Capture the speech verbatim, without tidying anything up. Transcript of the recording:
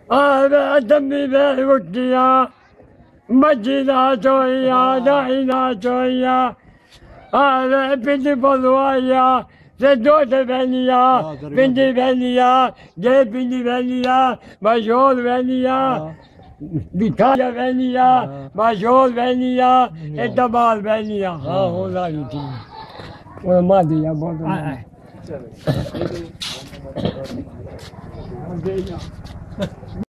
هذا دمي بالوكية مجينا شوية دعينا شوية هذا بنتي بضوايا زدوت بنية بنتي بنية جيب بنتي بنية مشهور بنية بكاية بنية مشهور بنية اعتبار بنية ها هو لا يتم وما دي يا بابا